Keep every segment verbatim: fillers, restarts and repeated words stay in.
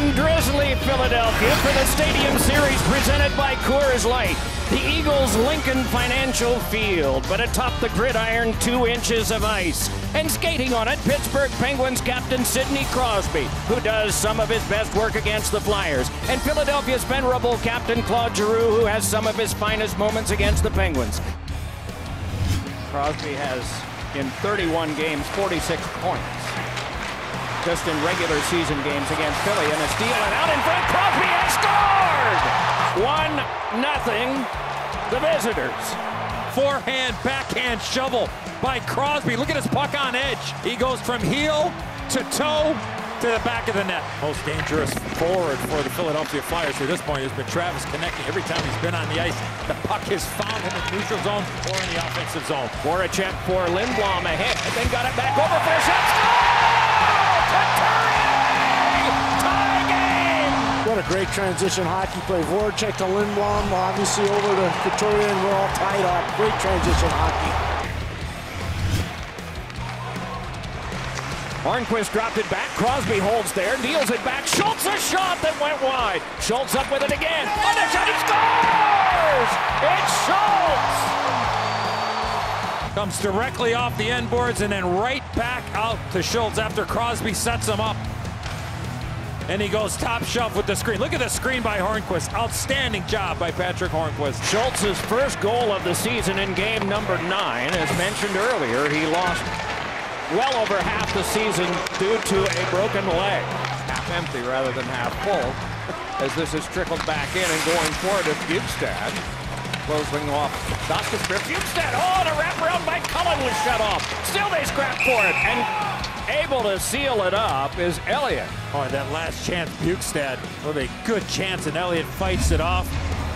in drizzly Philadelphia for the Stadium Series presented by Coors Light. The Eagles' Lincoln Financial Field, but atop the gridiron, two inches of ice. And skating on it, Pittsburgh Penguins captain Sidney Crosby, who does some of his best work against the Flyers. And Philadelphia's venerable captain Claude Giroux, who has some of his finest moments against the Penguins. Crosby has, in thirty-one games, forty-six points. Just in regular season games against Philly, and a steal, and out in front, Crosby has scored! One nothing, the visitors. Forehand, backhand shovel by Crosby. Look at his puck on edge. He goes from heel to toe to the back of the net. Most dangerous forward for the Philadelphia Flyers to this point has been Travis Konecny. Every time he's been on the ice, the puck has found him in the neutral zone or in the offensive zone. Voracek for Lindblom ahead, and then got it back over for a shot. Score! What a great transition hockey play. Voracek to Lindblom, obviously over to Couturier, and we're all tied up. Great transition hockey. Hornquist dropped it back. Crosby holds there, deals it back. Schultz, a shot that went wide. Schultz up with it again. On the shot, he scores! It's Schultz! Comes directly off the end boards and then right back out to Schultz after Crosby sets him up. And he goes top shelf with the screen. Look at the screen by Hornquist. Outstanding job by Patrick Hornquist. Schultz's first goal of the season in game number nine. As mentioned earlier, he lost well over half the season due to a broken leg. Half empty rather than half full, as this is trickled back in and going forward to Bjugstad. Closing off Gostisbehere. Bjugstad, oh, and a wraparound by Cullen was shut off. Still they scrap for it, and able to seal it up is Elliott. Oh, that last chance, Bjugstad with a good chance, and Elliott fights it off.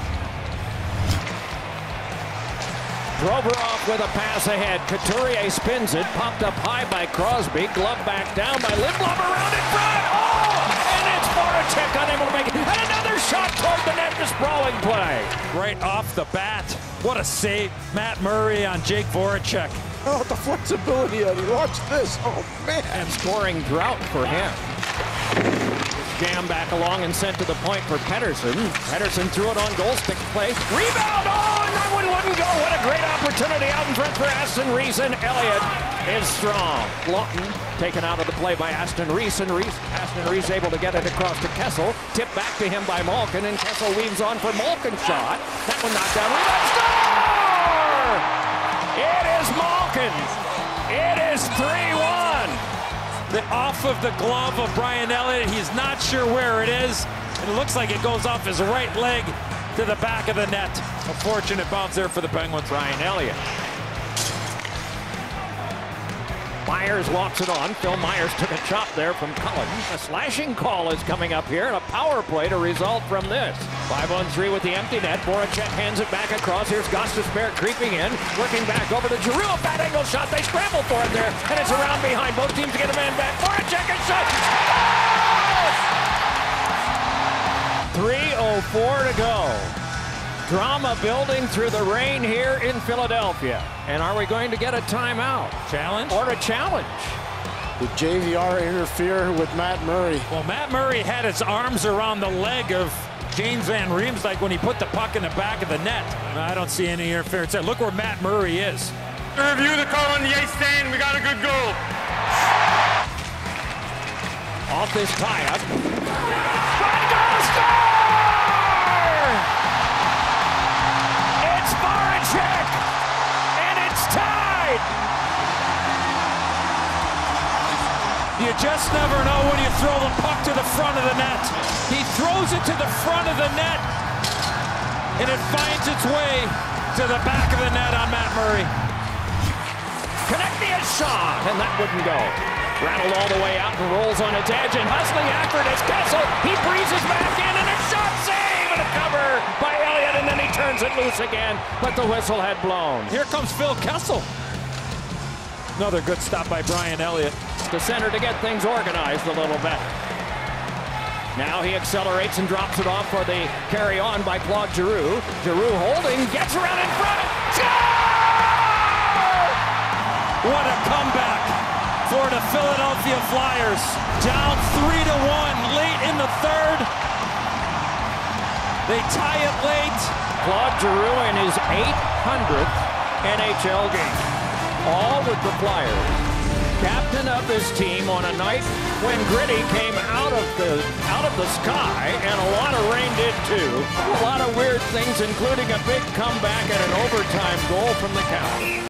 Provorov with a pass ahead. Couturier spins it, popped up high by Crosby, glove back down by Lindblom, around in front. Oh, and it's Voracek unable to make it. And another shot toward the net, the sprawling play. Right off the bat. What a save. Matt Murray on Jake Voracek. Oh, the flexibility of it. Watch this. Oh, man. And scoring drought for him. Jam back along and sent to the point for Pettersson. Pettersson threw it on goal stick play. Rebound! Oh, and that one wouldn't go. What a great opportunity out in front for Aston Reese, and Elliott is strong. Lawton taken out of the play by Aston Reese, and Reese, Aston Reese able to get it across to Kessel. Tipped back to him by Malkin, and Kessel weaves on for Malkin's shot. That one knocked down. Rebound! Score! It is Malkin. It is three one. The off of the glove of Brian Elliott. He's not sure where it is. And it looks like it goes off his right leg to the back of the net. A fortunate bounce there for the Penguins. Brian Elliott. Myers walks it on. Phil Myers took a chop there from Cullen. A slashing call is coming up here, and a power play to result from this. five on three with the empty net. Voracek hands it back across. Here's Gostisbehere creeping in, working back over to Giroux. A bad angle shot. They scramble for it there, and it's around behind. Both teams get a man back. Voracek, a shot. three oh four to go. Drama building through the rain here in Philadelphia. And are we going to get a timeout? Challenge? Or a challenge? Did J V R interfere with Matt Murray? Well, Matt Murray had his arms around the leg of James Van Riemsdyk when he put the puck in the back of the net. I don't see any interference there. Look where Matt Murray is. To review the call on the ice stand, we got a good goal. Off this tie-up. Run, goal, score! It's Voracek, and it's tied! You just never know when you throw the puck to the front of the net. He throws it to the front of the net, and it finds its way to the back of the net on Matt Murray. Konecny a shot, and that wouldn't go. Rattled all the way out and rolls on its edge, and hustling after it is Kessel. He breezes back in, and a shot save, and a cover by Elliott, and then he turns it loose again, but the whistle had blown. Here comes Phil Kessel. Another good stop by Brian Elliott. The center to get things organized a little bit. Now he accelerates and drops it off for the carry on by Claude Giroux. Giroux holding, gets around in front. Score! What a comeback for the Philadelphia Flyers. Down three to one late in the third. They tie it late. Claude Giroux in his eight hundredth N H L game. All with the Flyers. Captain of this team on a night when Gritty came out of the out of the sky, and a lot of rain did too. A lot of weird things, including a big comeback and an overtime goal from the Captain.